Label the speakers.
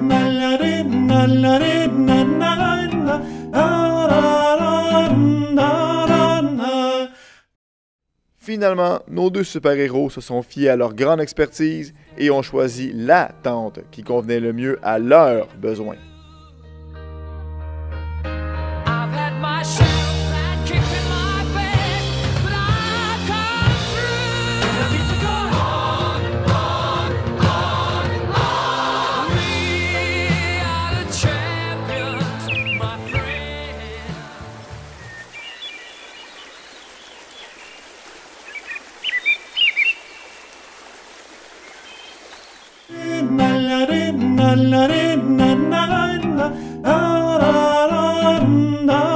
Speaker 1: Finalement, nos deux super-héros se sont fiés à leur grande expertise et ont choisi la tente qui convenait le mieux à leurs besoins.
Speaker 2: Na na na na na na na na na na